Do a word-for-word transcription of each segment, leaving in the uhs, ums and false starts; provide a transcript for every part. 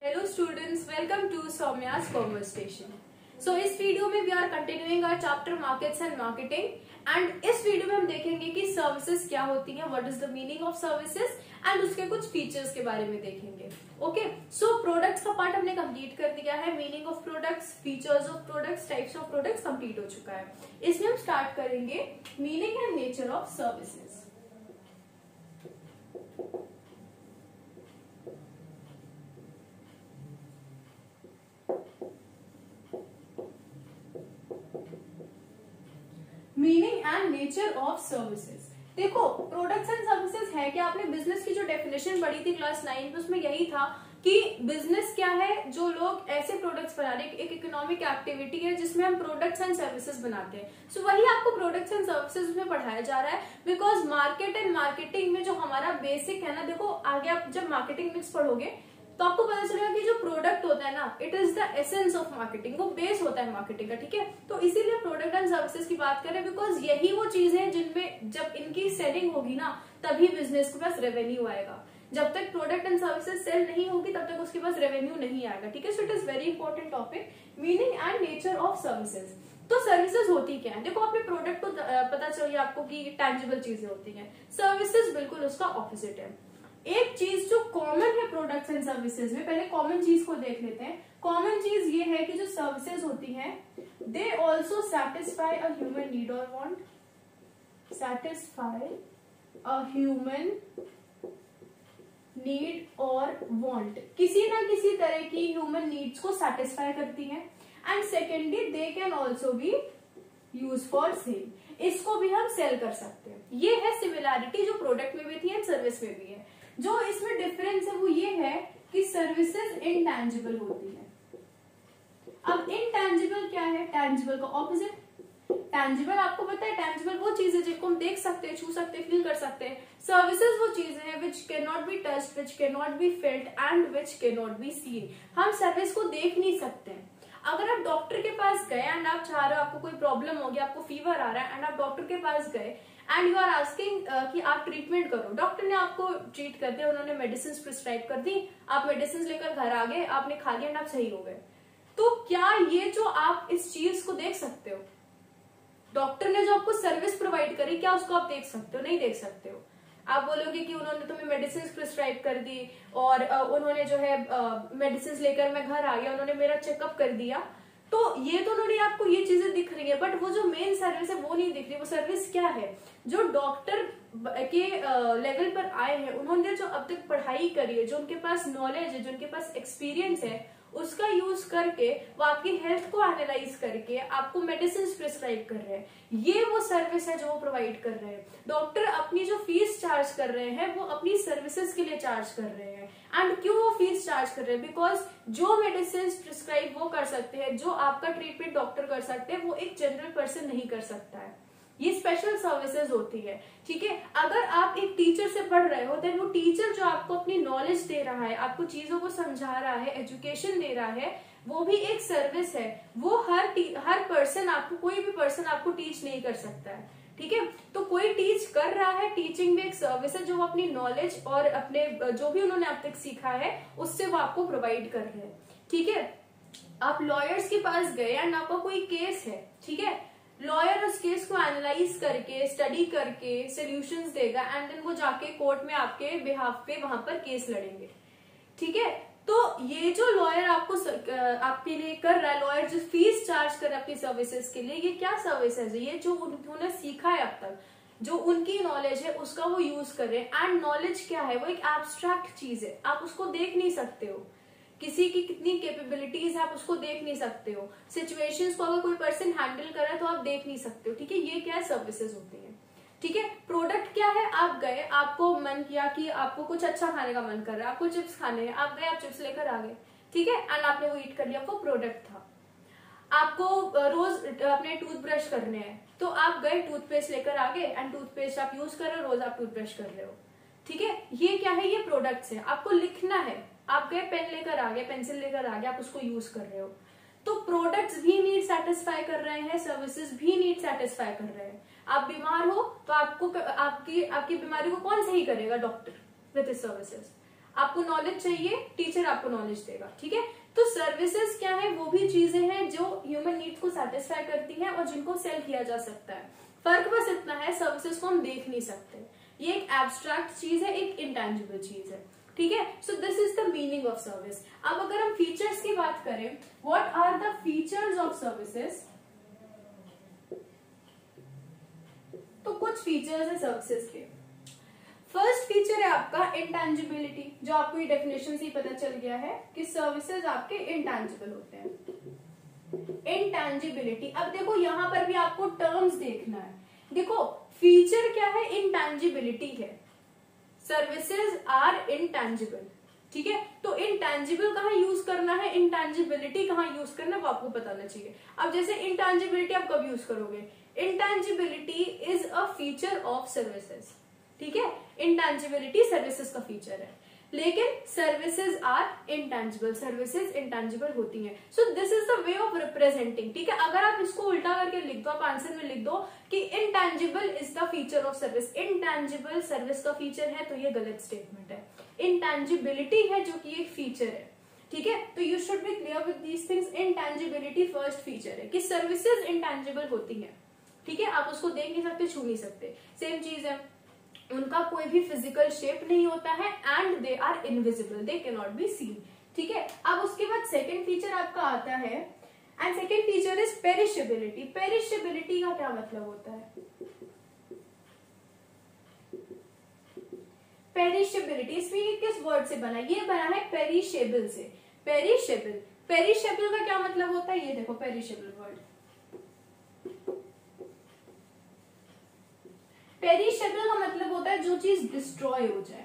Hello students, welcome to Soumya's Conversation. So इस video में we are continuing our chapter markets and marketing and इस video में हम देखेंगे कि सर्विसेज क्या होती हैं, what is the meaning of services and उसके कुछ फीचर्स के बारे में देखेंगे. ओके, सो प्रोडक्ट्स का पार्ट हमने कंप्लीट कर दिया है. Meaning of products, features of products, types of products complete हो चुका है. इसमें हम स्टार्ट करेंगे meaning and nature of services. Meaning and nature of services. देखो, प्रोडक्ट्स एंड सर्विसेज है क्या? आपने बिजनेस की जो डेफिनेशन पढ़ी थी क्लास नाइन में, उसमें यही था कि बिजनेस क्या है, जो लोग ऐसे प्रोडक्ट्स बना रहे हैं, एक इकोनॉमिक एक्टिविटी है जिसमें हम प्रोडक्ट्स एंड सर्विसेज बनाते हैं. सो so, वही आपको प्रोडक्ट्स एंड सर्विसेज में पढ़ाया जा रहा है. बिकॉज मार्केट एंड मार्केटिंग में जो हमारा बेसिक है ना, देखो आगे आप जब मार्केटिंग मिक्स पढ़ोगे तो आपको पता चलेगा कि जो प्रोडक्ट होता है ना, it is the essence of marketing, वो बेस होता है मार्केटिंग का. ठीक है, तो इसीलिए प्रोडक्ट एंड सर्विसेज की बात करें, बिकॉज यही वो चीजें हैं जिनमें जब इनकी सेलिंग होगी ना, तभी बिजनेस के पास रेवेन्यू आएगा. जब तक प्रोडक्ट एंड सर्विसेज सेल नहीं होगी तब तक उसके पास रेवेन्यू नहीं आएगा. ठीक है, so it is very important topic, meaning and nature of services. तो सर्विसेज होती क्या है? देखो, अपने प्रोडक्ट को पता चलिए आपको कि टैंजिबल चीजें होती हैं. सर्विसेज बिल्कुल उसका ऑपोजिट है. एक चीज जो कॉमन है प्रोडक्ट्स एंड सर्विसेज में, पहले कॉमन चीज को देख लेते हैं. कॉमन चीज ये है कि जो सर्विसेज होती हैं, they also satisfy a human need और want. Satisfy a human need और वांट, किसी ना किसी तरह की ह्यूमन नीड्स को सेटिस्फाई करती हैं. And secondly, they can also be use for sale. इसको भी हम सेल कर सकते हैं. ये है सिमिलैरिटी जो प्रोडक्ट में भी थी एंड सर्विस में भी है. जो इसमें डिफरेंस है वो ये है कि सर्विसेज इनटैंजिबल होती है. अब इनटैंजिबल क्या है? टैंजिबल का ऑपोजिट. टैंजिबल आपको पता है, टैंजिबल वो चीज है जिनको हम देख सकते हैं, छू सकते हैं, फील कर सकते हैं. सर्विसेज वो चीजें हैं which can not be touched, which can not be felt and which can not be seen. हम सर्विस को देख नहीं सकते हैं. अगर आप डॉक्टर के पास गए एंड आप चाह रहे हो, आपको कोई प्रॉब्लम हो गया, आपको फीवर आ रहा है एंड आप डॉक्टर के पास गए एंड यू आर आस्किंग कि आप ट्रीटमेंट करो. डॉक्टर ने आपको ट्रीट कर दिया, उन्होंने मेडिसिन प्रिस्क्राइब कर दी, आप मेडिसिन लेकर घर आ गए, आपने खा लिया एंड आप सही हो गए. तो क्या ये जो आप इस चीज को देख सकते हो? डॉक्टर ने जो आपको सर्विस प्रोवाइड करी, क्या उसको आप देख सकते हो? नहीं देख सकते हो. आप बोलोगे कि उन्होंने तुम्हें मेडिसिन प्रिस्क्राइब कर दी और उन्होंने जो है मेडिसिन लेकर मैं घर आ गया, उन्होंने मेरा चेकअप कर दिया, तो ये तो उन्होंने आपको ये चीजें दिख रही है, बट वो जो मेन सर्विस है वो नहीं दिख रही. वो सर्विस क्या है? जो डॉक्टर के लेवल पर आए हैं, उन्होंने जो अब तक पढ़ाई करी है, जो उनके पास नॉलेज है, जो उनके पास एक्सपीरियंस है, उसका यूज करके वो आपकी हेल्थ को एनालाइज करके आपको मेडिसिन प्रिस्क्राइब कर रहे हैं. ये वो सर्विस है जो वो प्रोवाइड कर रहे हैं. डॉक्टर अपनी जो फीस चार्ज कर रहे हैं वो अपनी सर्विसेज के लिए चार्ज कर रहे हैं. एंड क्यों वो फीस चार्ज कर रहे हैं? बिकॉज जो मेडिसिन प्रिस्क्राइब वो कर सकते हैं, जो आपका ट्रीटमेंट डॉक्टर कर सकते हैं, वो एक जनरल पर्सन नहीं कर सकता है. ये स्पेशल सर्विसेज होती है. ठीक है, अगर आप एक टीचर से पढ़ रहे हो, देन वो टीचर जो आपको अपनी नॉलेज दे रहा है, आपको चीजों को समझा रहा है, एजुकेशन दे रहा है, वो भी एक सर्विस है. वो हर हर पर्सन आपको, कोई भी पर्सन आपको टीच नहीं कर सकता है. ठीक है, तो कोई टीच कर रहा है, टीचिंग भी एक सर्विस है जो वो अपनी नॉलेज और अपने जो भी उन्होंने अब तक सीखा है उससे वो आपको प्रोवाइड कर रहे हैं. ठीक है, आप लॉयर्स के पास गए एंड आपका कोई केस है, ठीक है, लॉयर उस केस को एनालाइज करके, स्टडी करके सॉल्यूशंस देगा एंड देन वो जाके कोर्ट में आपके बिहाफ पे वहां पर केस लड़ेंगे. ठीक है, तो ये जो लॉयर आपको आपके लिए कर रहा है, लॉयर जो फीस चार्ज कर रहा है अपनी सर्विसेज के लिए, ये क्या सर्विसेज है? ये जो उन्होंने सीखा है अब तक, जो उनकी नॉलेज है उसका वो यूज कर रहे हैं. एंड नॉलेज क्या है? वो एक एब्स्ट्रैक्ट चीज है, आप उसको देख नहीं सकते हो. किसी की कितनी कैपेबिलिटीज है आप उसको देख नहीं सकते हो. सिचुएशंस को अगर कोई पर्सन हैंडल कर रहा है तो आप देख नहीं सकते हो. ठीक है, ये क्या सर्विसेज होती है. ठीक है, प्रोडक्ट क्या है? आप गए, आपको मन किया कि आपको कुछ अच्छा खाने का मन कर रहा है, आपको चिप्स खाने हैं, आप गए, आप चिप्स लेकर आ गए. ठीक है, एंड आपने वो ईट कर लिया, वो प्रोडक्ट था. आपको रोज अपने टूथब्रश करने हैं, तो आप गए, टूथपेस्ट लेकर आ गए एंड टूथपेस्ट आप यूज कर रहे हो, रोज आप टूथब्रश कर रहे हो. ठीक है, ये क्या है? ये प्रोडक्ट्स है. आपको लिखना है, आप गए, पेन लेकर आ गए, पेंसिल लेकर आ गए, आप उसको यूज कर रहे हो. तो प्रोडक्ट्स भी नीड सेटिस्फाई कर रहे हैं, सर्विसेज भी नीड सेटिस्फाई कर रहे हैं. आप बीमार हो तो आपको आपकी आपकी बीमारी को कौन सही करेगा? Doctor with his services. आपको नॉलेज चाहिए, टीचर आपको नॉलेज देगा, ठीक है। तो सर्विसेज क्या है, वो भी चीजें हैं जो ह्यूमन नीड्स को सेटिस्फाई करती हैं और जिनको सेल किया जा सकता है। फर्क बस इतना है, सर्विसेज को हम देख नहीं सकते, ये एक एब्स्ट्रैक्ट चीज है, एक इंटेंजिबल चीज है, ठीक है। So this is the meaning of service. अब अगर हम फीचर्स की बात करें, what are the features of services, तो कुछ फीचर्स है सर्विसेज के। फर्स्ट फीचर है आपका इंटेंजिबिलिटी, जो आपको ये डेफिनेशन से ही पता चल गया है कि सर्विसेज आपके इंटेंजिबल होते हैं। इंटेंजिबिलिटी, अब देखो यहां पर भी आपको टर्म्स देखना है। देखो फीचर क्या है, इंटेंजिबिलिटी है, सर्विसेज आर इंटेंजिबल, ठीक है। तो इंटेंजिबल कहाँ यूज करना है, इंटेंजिबिलिटी कहाँ यूज करना है, वो आपको बताना चाहिए। अब जैसे इंटेंजिबिलिटी आप कब यूज करोगे, intangibility is a feature of services, ठीक है। इंटेंजिबिलिटी सर्विसेज का फीचर है, लेकिन services are intangible, services intangible होती हैं। So this is the way of representing, ठीक है। अगर आप इसको उल्टा करके लिख दो, आप आंसर में लिख दो कि intangible is the feature of service, intangible service का फीचर है, तो ये गलत स्टेटमेंट है। इंटेंजिबिलिटी है जो कि एक फीचर है, ठीक है। तो you should be clear with these things. Intangibility first feature है कि सर्विसेज इंटेंजिबल होती है, ठीक है। आप उसको देख नहीं सकते, छू नहीं सकते। सेम चीज है, उनका कोई भी फिजिकल शेप नहीं होता है and they are invisible, they can not be seen, ठीक है। अब उसके बाद सेकंड फीचर आपका आता है, and second feature is perishability. Perishability का क्या मतलब होता है, पेरिशेबिलिटी इसमें किस वर्ड से बना, ये बना है पेरिशेबल से। पेरिशेबल, पेरिशेबल का क्या मतलब होता है, ये देखो पेरिशेबल वर्ड, पेरिशेबल का मतलब होता है जो चीज डिस्ट्रॉय हो जाए,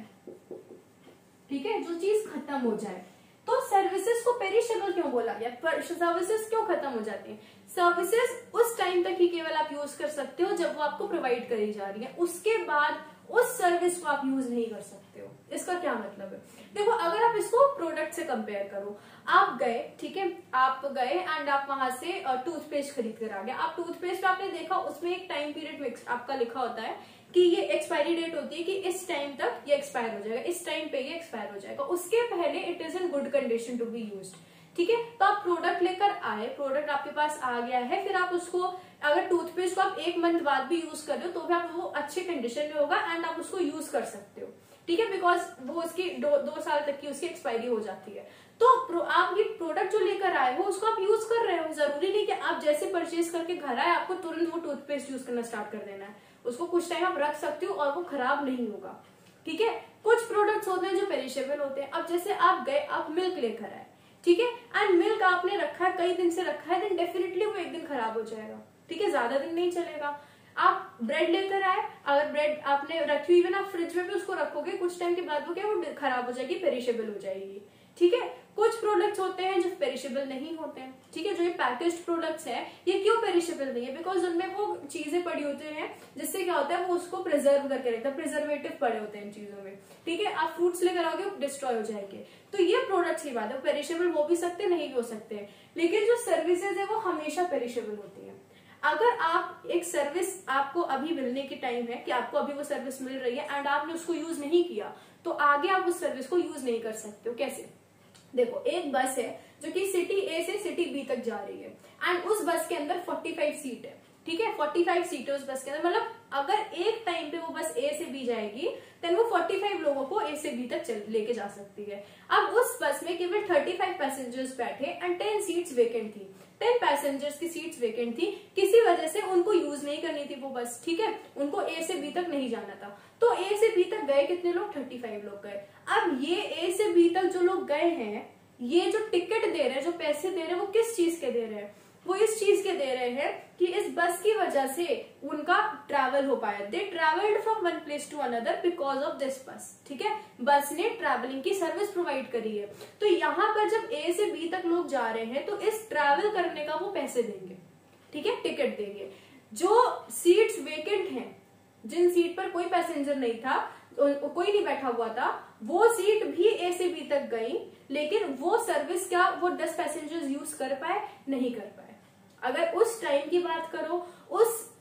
ठीक है, जो चीज खत्म हो जाए। तो सर्विसेज को पेरिशेबल क्यों बोला गया, सर्विसेज क्यों खत्म हो जाती हैं, सर्विसेज उस टाइम तक ही केवल आप यूज कर सकते हो जब वो आपको प्रोवाइड करी जा रही है, उसके बाद उस सर्विस को आप यूज नहीं कर सकते हो। इसका क्या मतलब है, देखो अगर आप इसको प्रोडक्ट से कंपेयर करो, आप गए, ठीक है, आप गए एंड आप वहां से टूथपेस्ट खरीद कर आ गए। आप टूथपेस्ट आपने देखा, उसमें एक टाइम पीरियड फिक्स आपका लिखा होता है कि ये एक्सपायरी डेट होती है कि इस टाइम तक ये एक्सपायर हो जाएगा, इस टाइम पे ये एक्सपायर हो जाएगा, उसके पहले it is in good condition to be used, ठीक है। तो आप प्रोडक्ट लेकर आए, प्रोडक्ट आपके पास आ गया है, फिर आप उसको, अगर टूथपेस्ट को आप एक मंथ बाद भी यूज कर रहे हो तो भी आप वो अच्छे कंडीशन में होगा एंड आप उसको यूज कर सकते हो, ठीक है, बिकॉज वो उसकी दो, दो साल तक की उसकी एक्सपायरी हो जाती है। तो आप ये प्रोडक्ट जो लेकर आए हो उसको आप यूज कर रहे हो, जरूरी नहीं कि आप जैसे परचेज करके घर आए आपको तुरंत वो टूथपेस्ट यूज करना स्टार्ट कर देना है, उसको कुछ टाइम आप रख सकते हो और वो खराब नहीं होगा, ठीक है। कुछ प्रोडक्ट्स होते हैं जो पेरिशेबल होते हैं। अब जैसे आप गए, आप मिल्क लेकर आए, ठीक है, एंड मिल्क आपने रखा है, कई दिन से रखा है, देन डेफिनेटली वो एक दिन खराब हो जाएगा, ठीक है, ज्यादा दिन नहीं चलेगा। आप ब्रेड लेकर आए, अगर ब्रेड आपने रखी हुई है ना, फ्रिज में भी उसको रखोगे, कुछ टाइम के बाद वो क्या, वो खराब हो जाएगी, पेरिशेबल हो जाएगी, ठीक है। कुछ प्रोडक्ट्स होते हैं जो पेरिशेबल नहीं होते हैं, ठीक है। जो ये पैकेज्ड प्रोडक्ट्स हैं, ये क्यों पेरिशेबल नहीं है, बिकॉज उनमें वो चीजें पड़ी होती हैं जिससे क्या होता है, वो उसको प्रिजर्व करके रखता है, प्रिजर्वेटिव पड़े होते हैं इन चीजों में, ठीक है। आप फ्रूट्स लेकर आओगे, वो डिस्ट्रॉय हो जाएंगे। तो ये प्रोडक्ट्स की बात है, पेरिशेबल हो भी सकते, नहीं भी हो सकते हैं, लेकिन जो सर्विसेज है वो हमेशा पेरिशेबल होती है। अगर आप एक सर्विस, आपको अभी मिलने की टाइम है कि आपको अभी वो सर्विस मिल रही है एंड आपने उसको यूज नहीं किया, तो आगे आप उस सर्विस को यूज नहीं कर सकते हो। कैसे, देखो एक बस है जो कि सिटी ए से सिटी बी तक जा रही है एंड उस बस के अंदर पैंतालीस सीट है, ठीक है, पैंतालीस सीटें उस बस के अंदर, मतलब अगर एक टाइम पे वो बस ए से बी जाएगी देन वो पैंतालीस लोगों को ए से बी तक लेके जा सकती है। अब उस बस में केवल पैंतीस पैसेंजर्स बैठे एंड दस सीट्स वेकेंट थी, दस पैसेंजर्स की सीट्स वेकेंट थी, किसी वजह से उनको यूज नहीं करनी थी वो बस, ठीक है, उनको ए से बी तक नहीं जाना था। तो ए से बी तक गए कितने लोग, पैंतीस लोग गए। अब ये ए से बी तक जो लोग गए हैं, ये जो टिकट दे रहे हैं, जो पैसे दे रहे हैं, वो किस चीज के दे रहे हैं, वो इस चीज के दे रहे हैं कि इस बस की वजह से उनका ट्रैवल हो पाया। They travelled from one place to another because of this bus, ठीक है, बस ने ट्रैवलिंग की सर्विस प्रोवाइड करी है। तो यहाँ पर जब ए से बी तक लोग जा रहे हैं तो इस ट्रैवल करने का वो पैसे देंगे, ठीक है, टिकट देंगे। जो सीट्स वेकेंट हैं, जिन सीट पर कोई पैसेंजर नहीं था, कोई नहीं बैठा हुआ था, वो सीट भी ए से बी तक गई, लेकिन वो सर्विस क्या वो दस पैसेंजर्स यूज कर पाए, नहीं कर पाए। अगर उस टाइम की बात करो, उस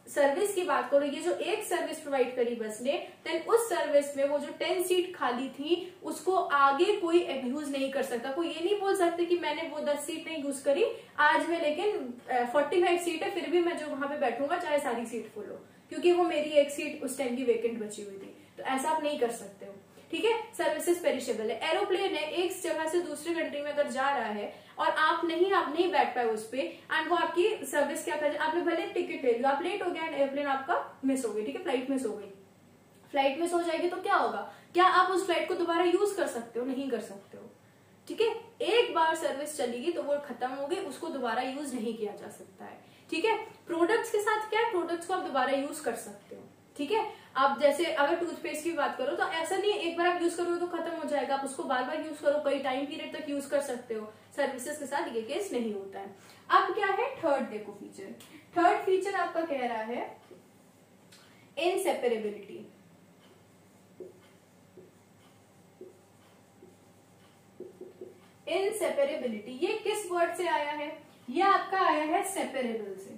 सर्विस की बात करो, ये जो एक सर्विस प्रोवाइड करी बस ने, देन उस सर्विस में वो जो टेन सीट खाली थी उसको आगे कोई यूज नहीं कर सकता। कोई ये नहीं बोल सकते कि मैंने वो दस सीट नहीं यूज करी आज में, लेकिन फोर्टी फाइव सीट है फिर भी मैं जो वहां पे बैठूंगा चाहे सारी सीट फुल हो, क्योंकि वो मेरी एक सीट उस टाइम की वेकेंट बची हुई थी। तो ऐसा आप नहीं कर सकते हो, ठीक है। सर्विसेज पेरिशेबल है। एरोप्लेन है, एक जगह से दूसरी कंट्री में अगर जा रहा है और आप नहीं आप नहीं बैठ पाए उस पे, एंड वो आपकी सर्विस क्या कर, आपने भले टिकट ले लिया, आप लेट हो गया एंड एयरप्लेन आपका मिस हो गई, ठीक है, फ्लाइट मिस हो गई। फ्लाइट मिस हो जाएगी तो क्या होगा, क्या आप उस फ्लाइट को दोबारा यूज कर सकते हो? नहीं कर सकते हो, ठीक है। एक बार सर्विस चलेगी तो वो खत्म हो गई, उसको दोबारा यूज नहीं किया जा सकता है, ठीक है। प्रोडक्ट्स के साथ क्या है, प्रोडक्ट्स को आप दोबारा यूज कर सकते हो, ठीक है। आप जैसे अगर टूथपेस्ट की बात करो तो ऐसा नहीं है एक बार आप यूज करोगे तो खत्म हो जाएगा, आप उसको बार बार यूज करो, कई टाइम पीरियड तक यूज कर सकते हो। सर्विसेज के साथ ये केस नहीं होता है। अब क्या है थर्ड, देखो फीचर, थर्ड फीचर आपका कह रहा है इनसेपरेबिलिटी। इनसेपरेबिलिटी ये किस वर्ड से आया है? ये आपका आया है सेपरेबल से।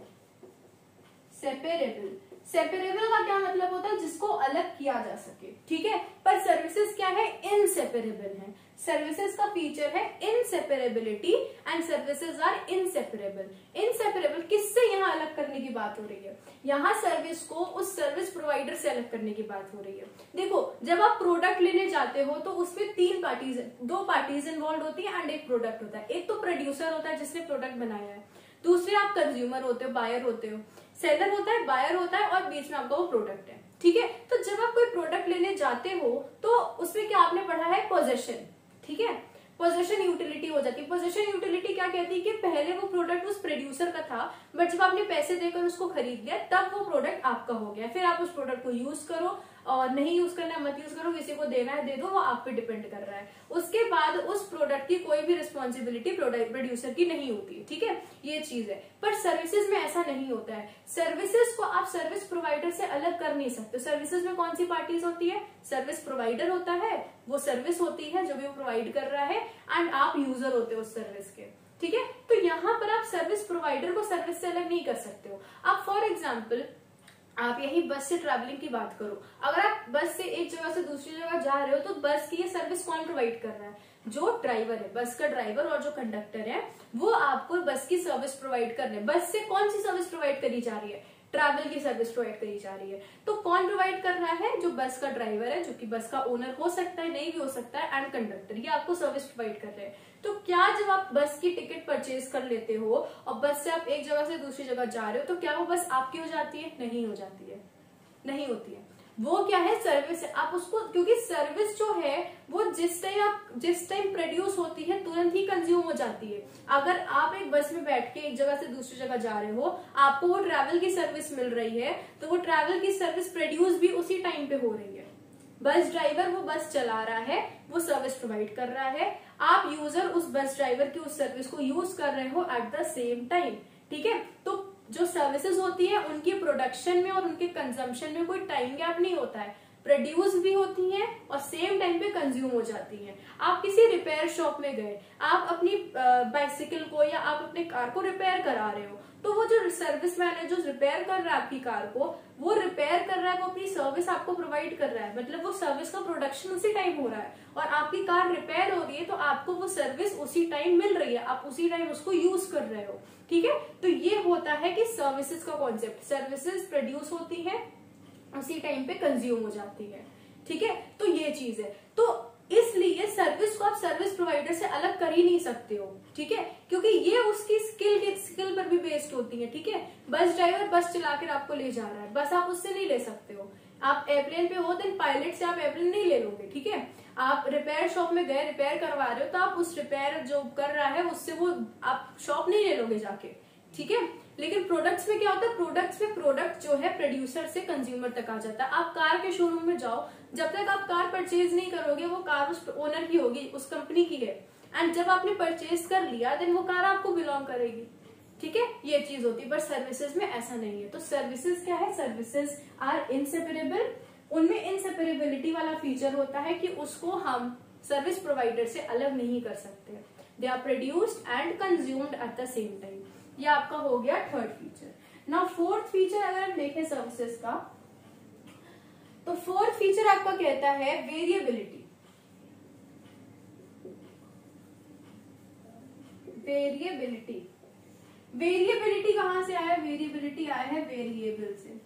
सेपरेबल, सेपरेबल का क्या मतलब होता है? जिसको अलग किया जा सके, ठीक है। पर सर्विसेज क्या है? इनसेपरेबल है। सर्विसेज का फीचर है inseparability and services are inseparable. Inseparable किससे यहाँ अलग करने की बात हो रही है? यहाँ सर्विस को उस सर्विस प्रोवाइडर से अलग करने की बात हो रही है। देखो जब आप प्रोडक्ट लेने जाते हो तो उसमें तीन पार्टीज, दो पार्टीज इन्वॉल्व होती है एंड एक प्रोडक्ट होता है। एक तो प्रोड्यूसर होता है जिसने प्रोडक्ट बनाया है, दूसरे आप कंज्यूमर होते हो, बायर होते हो, सेलर होता है, बायर होता है, और बीच में आपका वो प्रोडक्ट है, ठीक है। तो जब आप कोई प्रोडक्ट लेने जाते हो तो उसमें क्या आपने पढ़ा है? पोजेशन, ठीक है। पोजेशन यूटिलिटी हो जाती है। पोजेशन यूटिलिटी क्या कहती है कि पहले वो प्रोडक्ट उस प्रोड्यूसर का था, बट जब आपने पैसे देकर उसको खरीद लिया तब वो प्रोडक्ट आपका हो गया। फिर आप उस प्रोडक्ट को यूज करो और नहीं यूज करना मत यूज करो, किसी को देना है दे दो, वो आप पे डिपेंड कर रहा है। उसके बाद उस प्रोडक्ट की कोई भी रिस्पॉन्सिबिलिटी प्रोड्यूसर की नहीं होती, ठीक है, ये चीज है। पर सर्विसेज में ऐसा नहीं होता है। सर्विसेज को आप सर्विस प्रोवाइडर से अलग कर नहीं सकते। सर्विसेज में कौन सी पार्टीज होती है? सर्विस प्रोवाइडर होता है, वो सर्विस होती है जो भी वो प्रोवाइड कर रहा है, एंड आप यूजर होते हो उस सर्विस के, ठीक है। तो यहाँ पर आप सर्विस प्रोवाइडर को सर्विस से अलग नहीं कर सकते हो। आप फॉर एग्जाम्पल आप यही बस से ट्रैवलिंग की बात करो, अगर आप बस से एक जगह से दूसरी जगह जा रहे हो तो बस की ये सर्विस कौन प्रोवाइड कर रहा है? जो ड्राइवर है, बस का ड्राइवर और जो कंडक्टर है वो आपको बस की सर्विस प्रोवाइड कर रहे हैं। बस से कौन सी सर्विस प्रोवाइड करी जा रही है? ट्रैवल की सर्विस प्रोवाइड करी जा रही है। तो कौन प्रोवाइड कर रहा है? जो बस का ड्राइवर है, जो कि बस का ओनर हो सकता है, नहीं भी हो सकता है, एंड कंडक्टर, ये आपको सर्विस प्रोवाइड कर रहे हैं। तो क्या जब आप बस की टिकट परचेज कर लेते हो और बस से आप एक जगह से दूसरी जगह जा रहे हो तो क्या वो बस आपकी हो जाती है? नहीं हो जाती है, नहीं होती है। वो क्या है? सर्विस है। आप उसको, क्योंकि सर्विस जो है वो जिस टाइम आप जिस टाइम प्रोड्यूस होती है तुरंत ही कंज्यूम हो जाती है। अगर आप एक बस में बैठ के एक जगह से दूसरी जगह जा रहे हो, आपको वो ट्रैवल की सर्विस मिल रही है, तो वो ट्रैवल की सर्विस प्रोड्यूस भी उसी टाइम पे हो रही है। बस ड्राइवर वो बस चला रहा है, वो सर्विस प्रोवाइड कर रहा है, आप यूजर उस बस ड्राइवर की उस सर्विस को यूज कर रहे हो एट द सेम टाइम, ठीक है। तो जो सर्विसेज होती है उनकी प्रोडक्शन में और उनके कंजम्पशन में कोई टाइम गैप नहीं होता है, प्रोड्यूस भी होती हैं और सेम टाइम पे कंज्यूम हो जाती हैं। आप किसी रिपेयर शॉप में गए, आप अपनी बाइसिकल को या आप अपने कार को रिपेयर करा रहे हो, तो वो जो सर्विस मैन है जो रिपेयर कर रहा है आपकी कार को, वो रिपेयर कर रहा है, वो अपनी सर्विस आपको प्रोवाइड कर रहा है, मतलब वो सर्विस का प्रोडक्शन उसी टाइम हो रहा है और आपकी कार रिपेयर हो रही है तो आपको वो सर्विस उसी टाइम मिल रही है, आप उसी टाइम उसको यूज कर रहे हो, ठीक है। तो ये होता है कि सर्विसेज का कॉन्सेप्ट, सर्विसेज प्रोड्यूस होती है उसी टाइम पे कंज्यूम हो जाती है, ठीक है। तो ये चीज है, तो इसलिए सर्विस को आप सर्विस प्रोवाइडर से अलग कर ही नहीं सकते हो, ठीक है, क्योंकि ये उसकी स्किल के स्किल पर भी बेस्ड होती है, ठीक है। बस ड्राइवर बस चलाकर आपको ले जा रहा है, बस आप उससे नहीं ले सकते हो। आप एयरप्लेन पे हो तो पायलट से आप एयरप्लेन नहीं ले लोगे, ठीक है। आप रिपेयर शॉप में गए, रिपेयर करवा रहे हो, तो आप उस रिपेयर जो कर रहा है उससे वो आप शॉप नहीं ले लोगे जाके, ठीक है। लेकिन प्रोडक्ट्स में क्या होता है? प्रोडक्ट्स में प्रोडक्ट जो है प्रोड्यूसर से कंज्यूमर तक आ जाता है। आप कार के शोरूम में जाओ, जब तक आप कार परचेज नहीं करोगे वो कार उस ओनर की होगी, उस कंपनी की है, एंड जब आपने परचेज कर लिया देन वो कार आपको बिलोंग करेगी, ठीक है। ये चीज होती है, पर सर्विसेज में ऐसा नहीं है। तो सर्विसेज क्या है? Services are inseparable. उनमें इनसेपरेबिलिटी वाला फीचर होता है कि उसको हम सर्विस प्रोवाइडर से अलग नहीं कर सकते। They are produced and consumed at the same time. ये आपका हो गया थर्ड फीचर। ना फोर्थ फीचर अगर हम देखें सर्विसेज का, तो फोर्थ फीचर आपका कहता है वेरिएबिलिटी। वेरिएबिलिटी वेरिएबिलिटी कहां से आया? वेरिएबिलिटी आया है वेरिएबल से।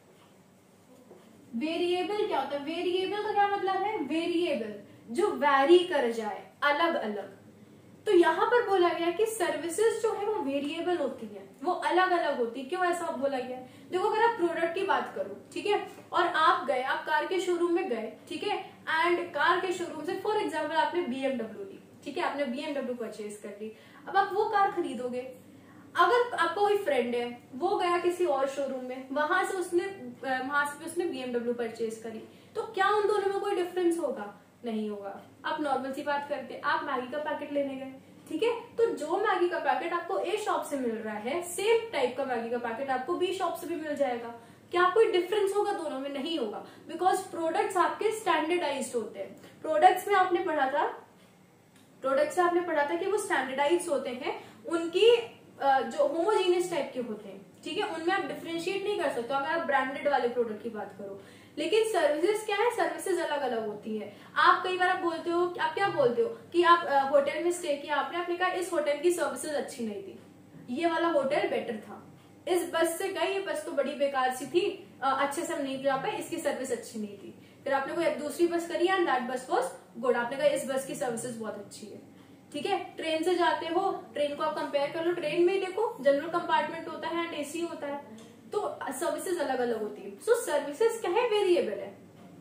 वेरिएबल क्या होता है? वेरिएबल का क्या मतलब है? वेरिएबल जो वैरी कर जाए, अलग अलग। तो यहाँ पर बोला गया कि सर्विसेज जो है वो वेरिएबल होती है, वो अलग अलग होती है। क्यों ऐसा बोला गया? देखो अगर आप प्रोडक्ट की बात करो, ठीक है, और आप गए, आप कार के शोरूम में गए, ठीक है, एंड कार के शोरूम से फॉर एग्जाम्पल आपने बीएमडब्ल्यू ली, ठीक है, आपने बीएमडब्ल्यू परचेज कर ली। अब आप वो कार खरीदोगे। अगर आपका कोई फ्रेंड है, वो गया किसी और शोरूम में, वहां से उसने वहां से उसने बीएमडब्ल्यू परचेज करी, तो क्या उन दोनों में कोई डिफरेंस होगा? नहीं होगा। आप नॉर्मल सी बात करते हैं, आप मैगी का पैकेट लेने गए, ठीक है, तो जो मैगी का पैकेट आपको ए शॉप से मिल रहा है, सेम टाइप का मैगी का पैकेट आपको बी शॉप से भी मिल जाएगा। क्या कोई डिफरेंस होगा दोनों में? नहीं होगा, बिकॉज प्रोडक्ट्स आपके स्टैंडर्डाइज्ड होते हैं। प्रोडक्ट्स में आपने पढ़ा था प्रोडक्ट्स में आपने पढ़ा था कि वो स्टैंडर्डाइज्ड होते हैं, उनकी जो होमोजीनियस टाइप के होते हैं, ठीक है, उनमें आप डिफरेंशिएट नहीं कर सकते अगर आप ब्रांडेड वाले प्रोडक्ट की बात करो। लेकिन सर्विसेज क्या है? सर्विसेज अलग अलग होती है। आप कई बार आप बोलते हो, आप क्या बोलते हो कि आप होटल में स्टे किया, आपने आपने कहा इस होटल की सर्विसेज अच्छी नहीं थी, ये वाला होटल बेटर था। इस बस से गई, ये बस तो बड़ी बेकार सी थी, अच्छे से हम नहीं जा पाए, इसकी सर्विस अच्छी नहीं थी। फिर आपने कोई दूसरी बस करी and that bus was good, आपने कहा इस बस की सर्विसेज बहुत अच्छी है, ठीक है। ट्रेन से जाते हो, ट्रेन को आप कंपेयर कर लो, ट्रेन में देखो जनरल कंपार्टमेंट होता है एंड एसी होता है, तो सर्विसेज अलग अलग होती है। सो सर्विसेज क्या है? वेरिएबल है।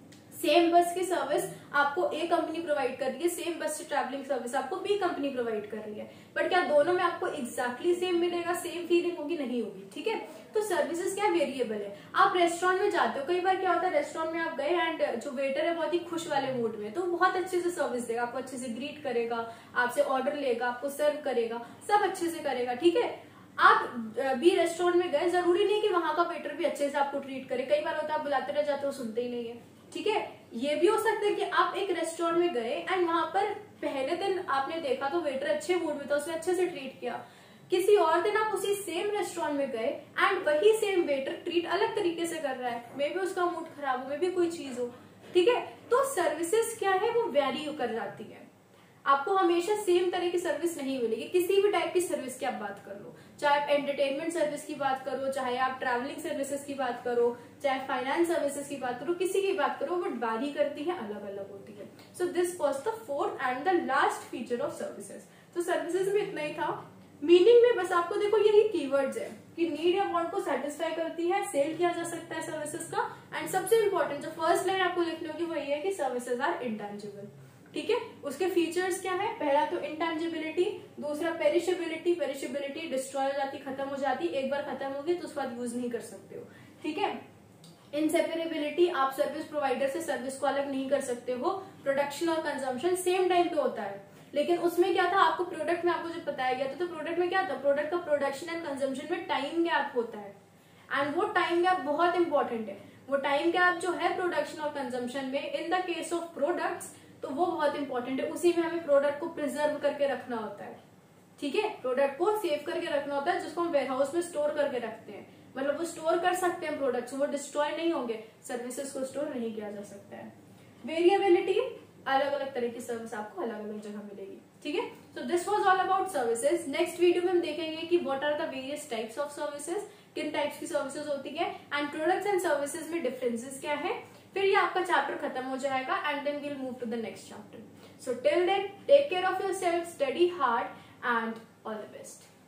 सेम बस की सर्विस आपको ए कंपनी प्रोवाइड कर रही है, सेम बस से ट्रैवलिंग सर्विस आपको बी कंपनी प्रोवाइड कर रही है, बट क्या दोनों में आपको एग्जैक्टली सेम मिलेगा, सेम फीलिंग होगी? नहीं होगी, ठीक है। तो सर्विसेज क्या वेरिएबल है। आप रेस्टोरेंट में जाते हो, कई बार क्या होता है, रेस्टोरेंट में आप गए एंड जो वेटर है बहुत ही खुश वाले मूड में, तो बहुत अच्छे से सर्विस देगा, आपको अच्छे से ग्रीट करेगा, आपसे ऑर्डर लेगा, आपको सर्व करेगा, सब अच्छे से करेगा, ठीक है। आप भी रेस्टोरेंट में गए, जरूरी नहीं कि वहां का वेटर भी अच्छे से आपको ट्रीट करे, कई बार होता है आप बुलाते रह जाते हो, सुनते ही नहीं है, ठीक है। ये भी हो सकता है कि आप एक रेस्टोरेंट में गए एंड वहां पर पहले दिन आपने देखा तो वेटर अच्छे मूड में था, उसने अच्छे से ट्रीट किया। किसी और दिन आप उसी सेम रेस्टोरेंट में गए एंड वही सेम वेटर ट्रीट अलग तरीके से कर रहा है, मे भी उसका मूड खराब हो, मे भी कोई चीज हो, ठीक है। तो सर्विसेज क्या है? वो वेरी कर जाती है। आपको हमेशा सेम तरह की सर्विस नहीं मिलेगी, किसी भी टाइप की सर्विस की आप बात कर लो, चाहे आप एंटरटेनमेंट सर्विस की बात करो, चाहे आप ट्रैवलिंग सर्विसेज की बात करो, चाहे फाइनेंस सर्विसेज की बात करो, किसी की बात करो, वो वारी करती है, अलग अलग होती है। So this was the fourth and the last feature of services. तो सर्विसेज में इतना ही था। मीनिंग में बस आपको देखो यही कीवर्ड्स है कि नीड या वांट को सेटिस्फाई करती है, सेल किया जा सकता है सर्विसेज का, एंड सबसे इंपॉर्टेंट जो फर्स्ट लाइन आपको लिखनी होगी वो ये है कि सर्विसेज आर इंटेंजिबल, ठीक है। उसके फीचर्स क्या है? पहला तो इंटेंजिबिलिटी, दूसरा पेरिशेबिलिटी, पेरिशेबिलिटी डिस्ट्रॉय हो जाती, खत्म हो जाती, एक बार खत्म होगी तो उसके बाद यूज नहीं कर सकते हो, ठीक है। इनसेपरेबिलिटी, आप सर्विस प्रोवाइडर से सर्विस को अलग नहीं कर सकते हो। प्रोडक्शन और कंजम्पशन सेम टाइम पे होता है, लेकिन उसमें क्या था, आपको प्रोडक्ट में आपको जो बताया गया था, तो प्रोडक्ट में क्या था, प्रोडक्ट का प्रोडक्शन एंड कंजम्पशन में टाइम गैप होता है, एंड वो टाइम गैप बहुत इंपॉर्टेंट है। वो टाइम गैप जो है प्रोडक्शन और कंजम्पशन में, in the case of products, तो वो बहुत इंपॉर्टेंट है। उसी में हमें प्रोडक्ट को प्रिजर्व करके रखना होता है, ठीक है, प्रोडक्ट को सेव करके रखना होता है, जिसको हम वेयरहाउस में स्टोर करके रखते हैं, मतलब वो स्टोर कर सकते हैं प्रोडक्ट्स, वो डिस्ट्रॉय नहीं होंगे, सर्विसेज को स्टोर नहीं किया जा सकता है। वेरिएबिलिटी, अलग अलग तरह की सर्विस आपको अलग अलग जगह मिलेगी, ठीक है। So this was all about services. Next video में हम देखेंगे कि what are the various types of services, किन टाइप्स की सर्विसेज होती है, एंड प्रोडक्ट्स एंड सर्विसेज में डिफरेंसेस क्या है। फिर ये आपका चैप्टर खत्म हो जाएगा and then we'll move to the next chapter. So till then take care of yourself, study hard and all the best.